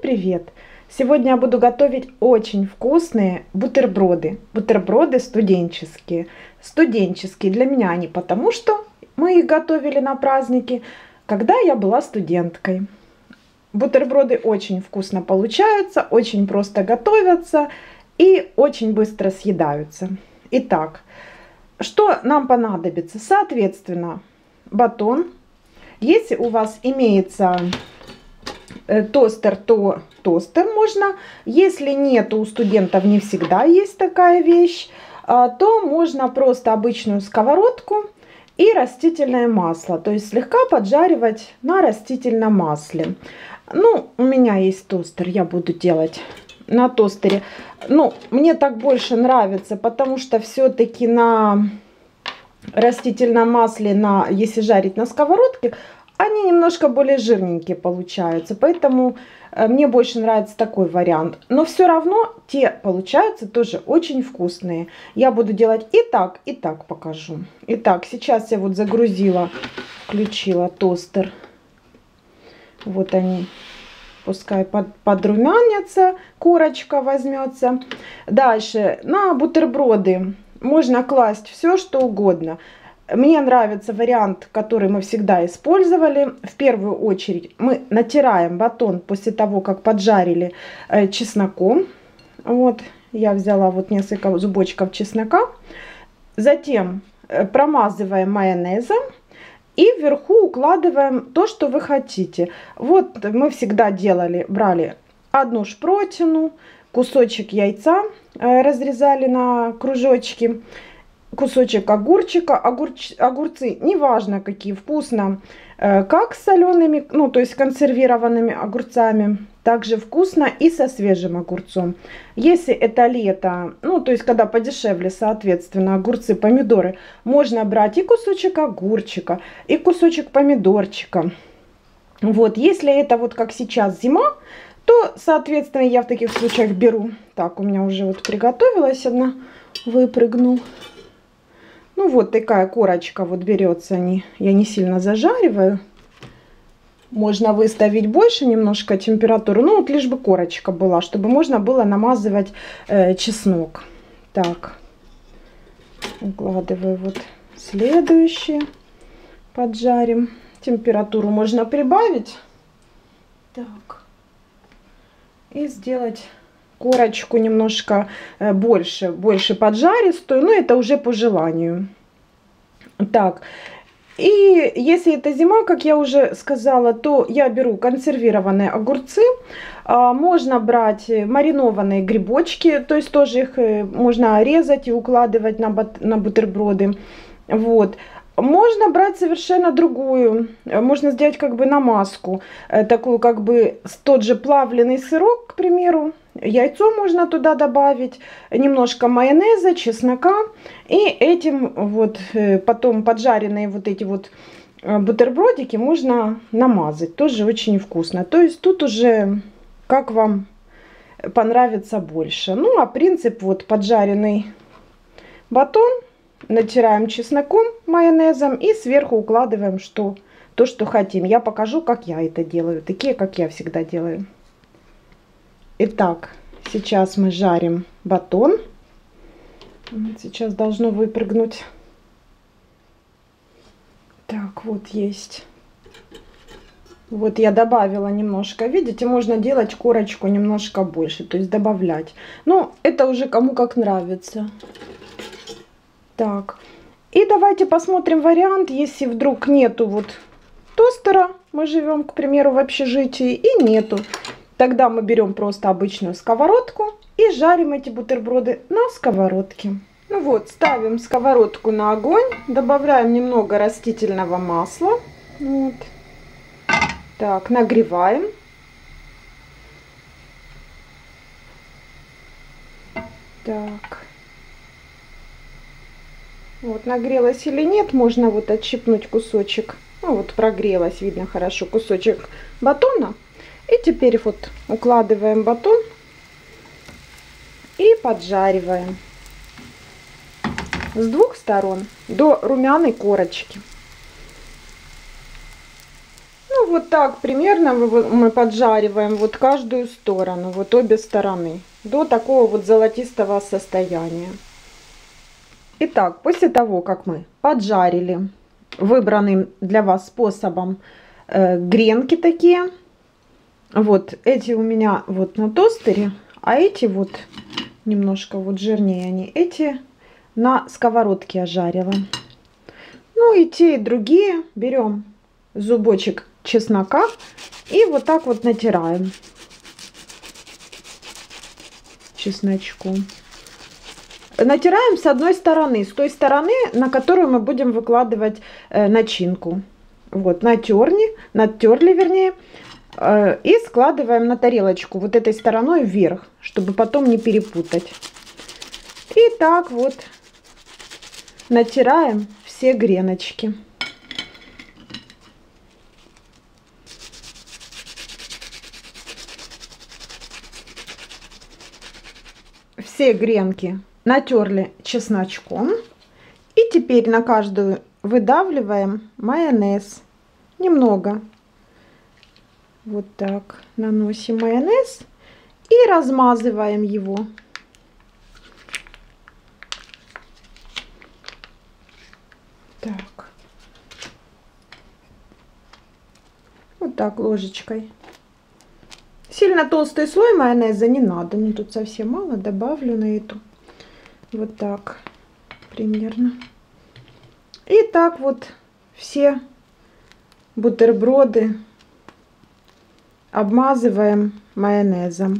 привет! Сегодня я буду готовить очень вкусные бутерброды. Бутерброды студенческие. Студенческие для меня они, потому что мы их готовили на праздники, когда я была студенткой. Бутерброды очень вкусно получаются, очень просто готовятся и очень быстро съедаются. Итак, что нам понадобится? Соответственно, батон. Если у вас имеется тостер, то тостер можно. Если нет, у студентов не всегда есть такая вещь, то можно просто обычную сковородку и растительное масло. То есть слегка поджаривать на растительном масле. Ну, у меня есть тостер, я буду делать на тостере. Ну, мне так больше нравится, потому что все-таки на растительном масле, если жарить на сковородке, они немножко более жирненькие получаются, поэтому мне больше нравится такой вариант. Но все равно те получаются тоже очень вкусные. Я буду делать и так покажу. Итак, сейчас я вот загрузила, включила тостер. Вот они, пускай подрумянятся, корочка возьмется. Дальше на бутерброды можно класть все, что угодно. Мне нравится вариант, который мы всегда использовали. В первую очередь мы натираем батон после того, как поджарили чесноком. Вот я взяла вот несколько зубочков чеснока. Затем промазываем майонезом и вверху укладываем то, что вы хотите. Вот мы всегда брали одну шпротину, кусочек яйца разрезали на кружочки, кусочек огурчика, огурцы, неважно какие, вкусно, как с солеными, ну то есть консервированными огурцами, также вкусно и со свежим огурцом. Если это лето, ну то есть когда подешевле, соответственно, огурцы, помидоры, можно брать и кусочек огурчика, и кусочек помидорчика. Вот, если это вот как сейчас зима, то, соответственно, я в таких случаях беру, так, у меня уже вот приготовилась одна, выпрыгнул. Ну вот такая корочка вот берется, я не сильно зажариваю. Можно выставить больше немножко температуру, ну вот лишь бы корочка была, чтобы можно было намазывать чеснок. Так, укладываю вот следующие, поджарим. Температуру можно прибавить. Так, и сделать корочку немножко больше поджаристую, но это уже по желанию. Так, и если это зима, как я уже сказала, то я беру консервированные огурцы. Можно брать маринованные грибочки, то есть тоже их можно резать и укладывать на бутерброды. Вот. Можно брать совершенно другую, можно сделать как бы намазку, такую как бы тот же плавленый сырок, к примеру, яйцо можно туда добавить, немножко майонеза, чеснока, и этим вот потом поджаренные вот эти вот бутербродики можно намазать, тоже очень вкусно. То есть тут уже как вам понравится больше. Ну а принцип вот поджаренный батон. Натираем чесноком, майонезом и сверху укладываем то, что хотим. Я покажу, как я это делаю. Такие, как я всегда делаю. Итак, сейчас мы жарим батон. Сейчас должно выпрыгнуть. Так, вот есть. Вот я добавила немножко. Видите, можно делать корочку немножко больше. То есть добавлять. Но это уже кому как нравится. Так, и давайте посмотрим вариант, если вдруг нету вот тостера, мы живем, к примеру, в общежитии, и нету. Тогда мы берем просто обычную сковородку и жарим эти бутерброды на сковородке. Ну вот, ставим сковородку на огонь, добавляем немного растительного масла. Вот. Так, нагреваем. Так. Вот, нагрелась или нет, можно вот отщипнуть кусочек. Ну, вот прогрелась, видно хорошо, кусочек батона. И теперь вот укладываем батон и поджариваем с двух сторон до румяной корочки. Ну Ну вот так примерно мы поджариваем вот каждую сторону, вот обе стороны, до такого вот золотистого состояния. Итак, после того, как мы поджарили выбранным для вас способом гренки такие, вот эти у меня вот на тостере, а эти вот немножко вот жирнее они, эти на сковородке я жарила. Ну и те, и другие берем зубочек чеснока и вот так вот натираем чесночком. Натираем с одной стороны, с той стороны, на которую мы будем выкладывать начинку. Вот, натерли, вернее, и складываем на тарелочку вот этой стороной вверх, чтобы потом не перепутать. И так вот натираем все греночки. Все гренки натерли чесночком. И теперь на каждую выдавливаем майонез. Немного. Вот так наносим майонез и размазываем его. Так. Вот так ложечкой. Сильно толстый слой майонеза не надо. Ну тут совсем мало. Добавлю на эту. Вот так примерно. И так вот все бутерброды обмазываем майонезом.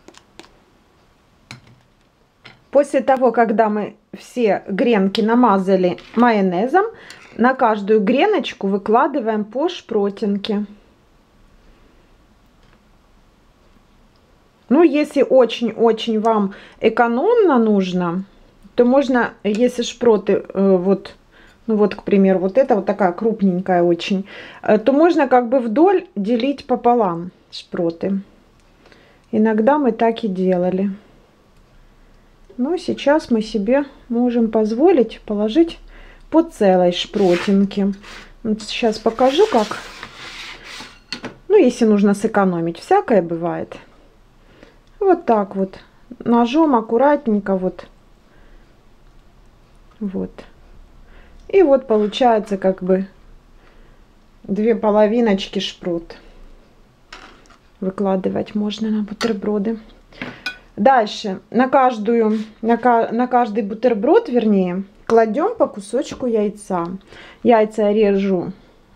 После того, когда мы все гренки намазали майонезом, на каждую греночку выкладываем по шпротинке. Ну, если очень-очень вам экономно нужно, то можно, если шпроты, вот, ну вот, к примеру, вот это вот такая крупненькая очень, то можно как бы вдоль делить пополам шпроты. Иногда мы так и делали. Но сейчас мы себе можем позволить положить по целой шпротинке. Вот сейчас покажу, как. Ну, если нужно сэкономить, всякое бывает. Вот так вот ножом аккуратненько вот. Вот. И вот получается как бы две половиночки шпрот. Выкладывать можно на бутерброды. Дальше на каждый бутерброд, вернее, кладем по кусочку яйца. Яйца я режу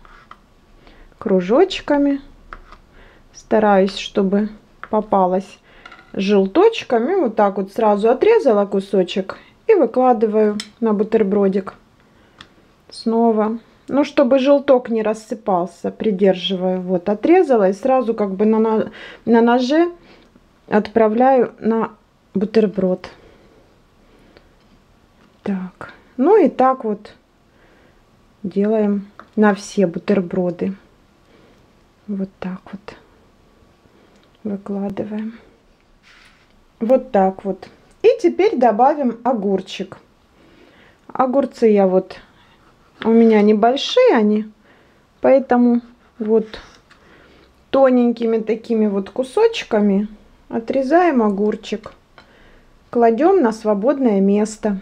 кружочками. Стараюсь, чтобы попалось желточками. Вот так вот сразу отрезала кусочек и выкладываю на бутербродик. Снова. Ну, чтобы желток не рассыпался, придерживаю. Вот, отрезала и сразу как бы на ноже отправляю на бутерброд. Так. Ну и так вот делаем на все бутерброды. Вот так вот выкладываем. Вот так вот. И теперь добавим огурчик. Огурцы я вот, у меня небольшие они, поэтому вот тоненькими такими вот кусочками отрезаем огурчик. Кладем на свободное место.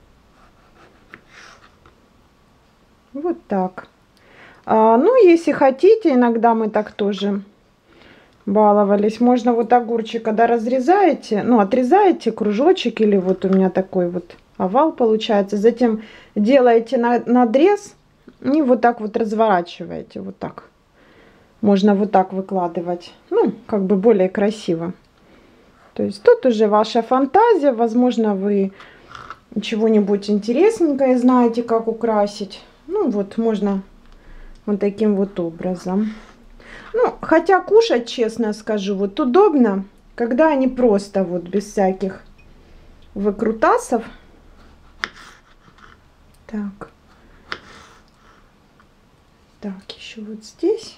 Вот так. Ну, если хотите, иногда мы так тоже баловались. Можно вот огурчик, когда разрезаете, ну, отрезаете кружочек, или вот у меня такой вот овал получается. Затем делаете надрез и вот так вот разворачиваете. Вот так. Можно вот так выкладывать. Ну, как бы более красиво. То есть тут уже ваша фантазия. Возможно, вы чего-нибудь интересненькое знаете, как украсить. Ну, вот можно вот таким вот образом. Ну, хотя кушать, честно скажу, вот удобно, когда они просто вот без всяких выкрутасов. Так. Так, еще вот здесь.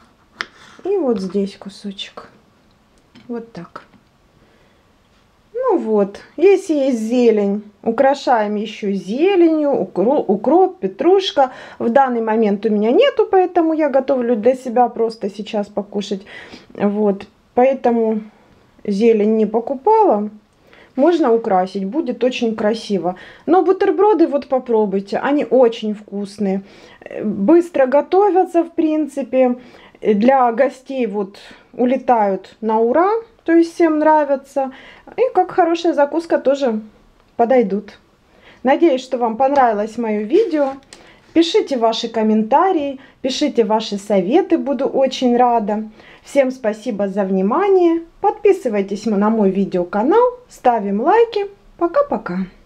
И вот здесь кусочек. Вот так. Ну, Ну вот, если есть зелень, украшаем еще зеленью, укроп, петрушка. В данный момент у меня нету, поэтому я готовлю для себя просто сейчас покушать. Вот, поэтому зелень не покупала. Можно украсить, будет очень красиво. Но бутерброды вот попробуйте, они очень вкусные. Быстро готовятся, в принципе. Для гостей вот улетают на ура, то есть всем нравятся. И как хорошая закуска тоже подойдут. Надеюсь, что вам понравилось мое видео. Пишите ваши комментарии, пишите ваши советы, буду очень рада. Всем спасибо за внимание. Подписывайтесь на мой видеоканал, ставим лайки. Пока-пока.